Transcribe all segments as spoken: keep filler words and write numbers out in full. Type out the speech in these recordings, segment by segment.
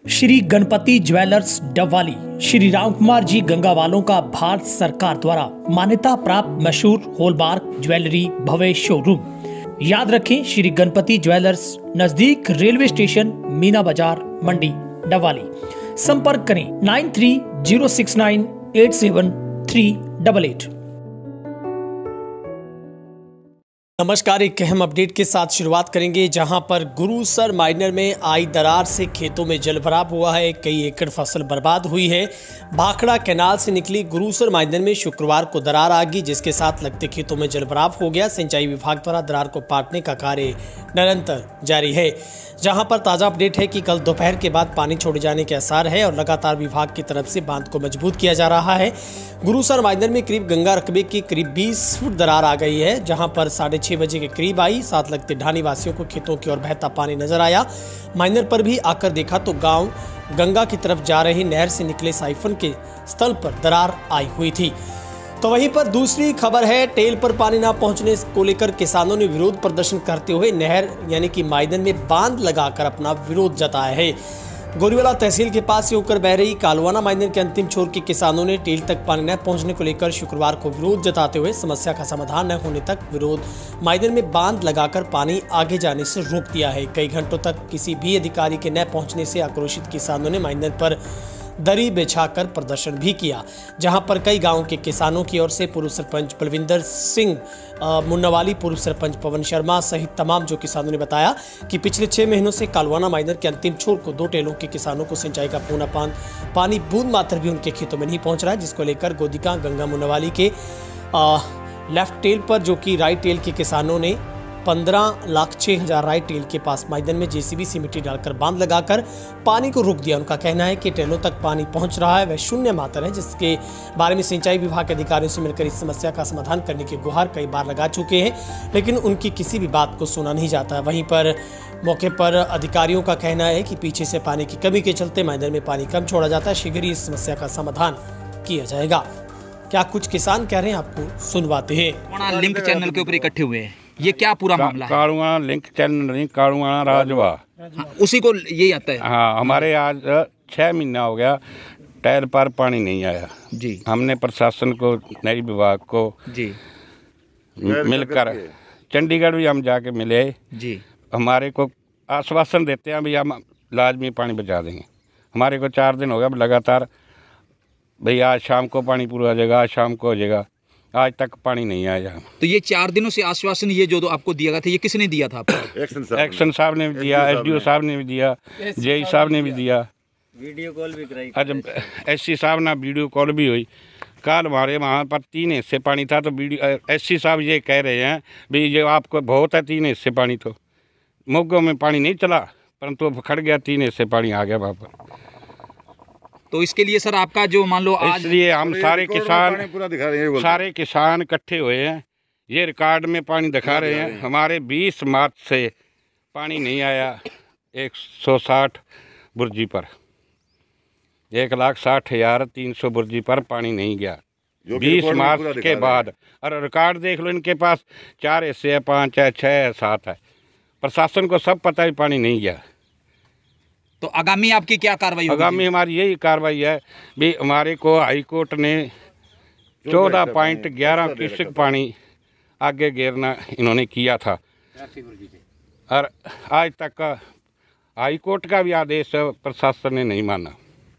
Shri Ganpati jewellers Dabwali Shri Ram Kumar ji गंगावालों का भारत सरकार द्वारा मान्यता प्राप्त मशहूर हॉलमार्क ज्वेलरी भव्य शोरूम। याद रखें, श्री गणपति ज्वेलर्स, नजदीक रेलवे स्टेशन, मीना बाजार, मंडी, डबवाली। संपर्क करें nine three zero six nine eight seven three double eight. नमस्कार, एक अहम अपडेट के साथ शुरुआत करेंगे, जहां पर गुरुसर माइनर में आई दरार से खेतों में जलभराव हुआ है। कई एकड़ फसल बर्बाद हुई है। भाखड़ा कैनाल से निकली गुरुसर माइनर में शुक्रवार को दरार आ गई, जिसके साथ लगते खेतों में जलभराव हो गया। सिंचाई विभाग द्वारा दरार को पाटने का कार्य निरंतर जारी है, जहां पर ताज़ा अपडेट है कि कल दोपहर के बाद पानी छोड़े जाने के आसार है और लगातार विभाग की तरफ से बांध को मजबूत किया जा रहा है। गुरुसर माइनर में करीब गंगा रकबे की करीब बीस फुट दरार आ गई है, जहां पर साढ़े छः बजे के करीब आई। साथ लगते ढानी वासियों को खेतों की ओर बहता पानी नजर आया। माइनर पर भी आकर देखा तो गांव गंगा की तरफ जा रही नहर से निकले साइफन के स्थल पर दरार आई हुई थी। तो वहीं पर दूसरी खबर है, टेल पर पानी ना पहुंचने को लेकर किसानों ने विरोध प्रदर्शन करते हुए नहर यानी कि माइनर में बांध लगाकर अपना विरोध जताया है। गोरीवाला तहसील के पास से होकर बह रही कालवाना माइनर के अंतिम छोर के किसानों ने टेल तक पानी न पहुंचने को लेकर शुक्रवार को विरोध जताते हुए समस्या का समाधान न होने तक विरोध माइनर में बांध लगाकर पानी आगे जाने से रोक दिया है। कई घंटों तक किसी भी अधिकारी के न पहुंचने से आक्रोशित किसानों ने माइनर पर दरी बिछाकर प्रदर्शन भी किया, जहां पर कई गांवों के किसानों की ओर से पूर्व सरपंच बलविंदर सिंह मुन्नावाली, पूर्व सरपंच पवन शर्मा सहित तमाम जो किसानों ने बताया कि पिछले छह महीनों से कालवाना माइनर के अंतिम छोर को दो टेलों के किसानों को सिंचाई का पूना पान पानी बूंद मात्र भी उनके खेतों में नहीं पहुंच रहा है, जिसको लेकर गोदिका गंगा मुन्नावाली के आ, लेफ्ट टेल पर जो कि राइट टेल के किसानों ने पंद्रह लाख छः हजार राइट टेल के पास माइनर में जेसीबी से मिट्टी डालकर बांध लगाकर पानी को रोक दिया। उनका कहना है कि टेलों तक पानी पहुंच रहा है वह शून्य मात्रा है, जिसके बारे में सिंचाई विभाग के अधिकारियों से मिलकर इस समस्या का समाधान करने की गुहार कई बार लगा चुके हैं, लेकिन उनकी किसी भी बात को सुना नहीं जाता। वहीं पर मौके पर अधिकारियों का कहना है कि पीछे से पानी की कमी के चलते माइनर में पानी कम छोड़ा जाता है। शीघ्र ही इस समस्या का समाधान किया जाएगा। क्या कुछ किसान कह रहे हैं, आपको सुनवाते हैं। लिंक चैनल के ऊपर इकट्ठे हुए हैं, ये क्या पूरा मामला है? कालुआ लिंक चैनल नहीं, कालुआ राजवा, हाँ, उसी को यही आता है। हाँ, हमारे आज छः महीना हो गया टैल पर पानी नहीं आया जी। हमने प्रशासन को, नई विभाग को जी मिलकर, चंडीगढ़ भी हम जाके मिले जी। हमारे को आश्वासन देते हैं, भाई हम लाजमी पानी बचा देंगे। हमारे को चार दिन हो गया लगातार, भाई आज शाम को पानी पूरा हो जाएगा, आज शाम को हो जाएगा, आज तक पानी नहीं आया। तो ये चार दिनों से आश्वासन ये जो तो आपको दिया गया था, ये किसने दिया था आपको? एक्शन साहब ने भी दिया, एसडीओ साहब ने भी दिया, जेई साहब ने भी दिया, वीडियो कॉल भी कराई। अच्छा, एससी साहब ना वीडियो कॉल भी हुई। कल हमारे वहाँ पर तीन हिस्से पानी था, तो वीडियो एससी साहब ये कह रहे हैं भाई ये आपको बहुत है तीन हिस्से पानी, तो मोगों में पानी नहीं चला परंतु खड़ गया, तीन हिस्से पानी आ गया वहाँ पर। तो इसके लिए सर आपका जो मान लो आज, इसलिए हम सारे किसान सारे किसान इकट्ठे हुए हैं, ये रिकॉर्ड में पानी दिखा रहे हैं। हमारे बीस मार्च से पानी नहीं आया एक सौ साठ बुर्जी पर, एक लाख साठ हजार तीन सौ बुर्जी पर पानी नहीं गया बीस मार्च के बाद। और रिकॉर्ड देख लो, इनके पास चार हिस्से है, पाँच है, छः है, सात है। प्रशासन को सब पता है पानी नहीं गया। तो आगामी आपकी क्या कार्रवाई होगी? आगामी हमारी यही कार्रवाई है भी हमारे को हाई कोर्ट ने चौदह पॉइंट ग्यारह क्यूसेक पानी आगे गिरना इन्होंने किया था, और आज तक हाई कोर्ट का भी आदेश प्रशासन ने नहीं माना।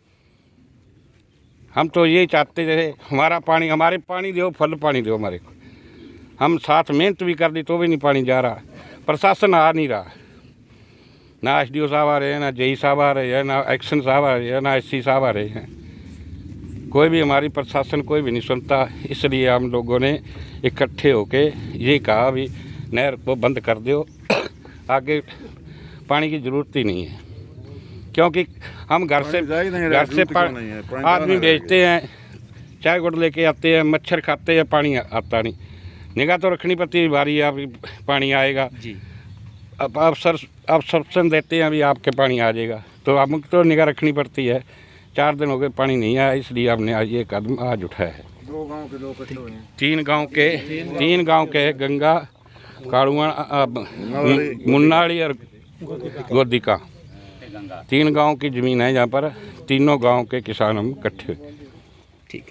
हम तो यही चाहते थे हमारा पानी, हमारे पानी दो, फल पानी दो हमारे को। हम साथ मेहनत भी कर दी तो भी नहीं पानी जा रहा, प्रशासन आ नहीं रहा। ना एस डी ओ साहब आ रहे हैं, ना जेई साहब आ रहे हैं, ना एक्शन साहब आ रहे हैं, ना एस सी साहब आ रहे हैं। कोई भी हमारी प्रशासन कोई भी नहीं सुनता। इसलिए हम लोगों ने इकट्ठे होके ये कहा भी नहर को बंद कर दो, आगे पानी की ज़रूरत ही नहीं है, क्योंकि हम घर से घर से आदमी भेजते हैं, चाय गुड़ लेके आते हैं, मच्छर खाते हैं, पानी आता नहीं। निगाह तो रखनी पड़ती है, बारी आप पानी आएगा जी। अब आप सर आप सब्सन देते हैं अभी आपके पानी आ जाएगा, तो हमको तो निगाह रखनी पड़ती है। चार दिन हो गए पानी नहीं आया, इसलिए हमने आज ये कदम आज उठाया है। दो गांव के लोग इकट्ठे हुए हैं, तीन गांव के तीन गांव के गंगा, कालुआ, मुन्नाड़ी और गोदिका। तीन गांव की ज़मीन है, जहाँ पर तीनों गांव के किसान हम इकट्ठे। ठीक है।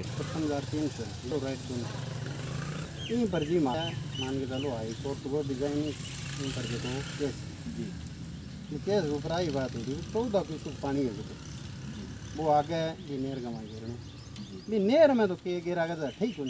यहीं पर जी मान मान के चलो हाई कोर्ट को डिजाइन यहीं पर देखो केस जी ये केस ऊपर आई बात हो रही चौदह क्यूसेक पानी है जो वो आगे ये नेर गमाई गिरने भी नेर में तो के गिरा गया ठीक कौन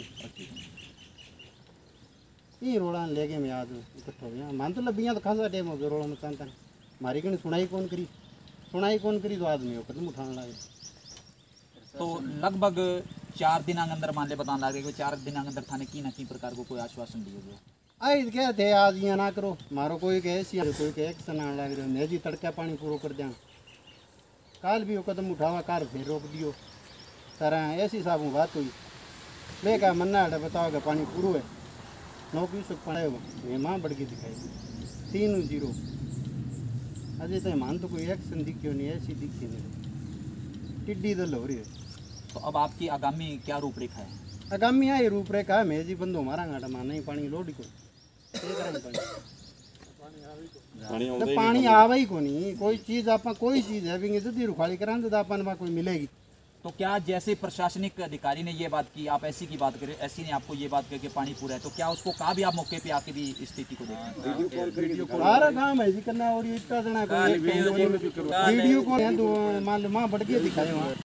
ये रोड़ा ले गए मैं आज इकट्ठा हो गया मान तो लबियाँ तो खासा टाइम हो गया रोड़ा में तन तन मारी कहीं सुनाई कौन करी सुनाई कौन करी तो आदमी हो कदम उठाने लगे। तो लगभग चार दिन अंदर मान ले बताने लगे कि चार दिन अंदर थाने की ना की प्रकार को कोई आश्वासन दिया गया। आई क्या थे आज ये ना करो मारो कोई कहे सी कोई कहे एक्शन आने लग रहे मैं जी तड़का पानी पूरा कर दें काल भी वो कदम उठावा कार फिर रोक दियो तरह ऐसी साहब बात हुई लेकर मन्ना है बताओगे पानी पूरा है नौ क्यूसेक पड़े मैं माँ बढ़ के दिखाई तीन जीरो अजय तो मान तो कोई एक्शन दिखियो नहीं ऐसी दिखी नहीं टिड्डी दल हो रही है। तो अब आपकी आगामी क्या रूपरेखा है? आगामी आई रूपरेखा है मैं जी बंदो मारा घाटा मान नहीं पानी लोड को तो पानी आवा ही को नहीं कोई चीज़ आप कोई चीज़ है भी जल्दी रुखाड़ी करान तो अपन कोई मिलेगी। तो क्या जैसे प्रशासनिक अधिकारी ने ये बात की आप ऐसी की बात करें ऐसी ने आपको ये बात कही कि पानी पूरा है तो क्या उसको कहा भी आप मौके पे आके भी स्थिति को देखें? सारा काम है जी करना और इतना जना वीडियो कॉल मान लो माँ बढ़ के दिखाए वहाँ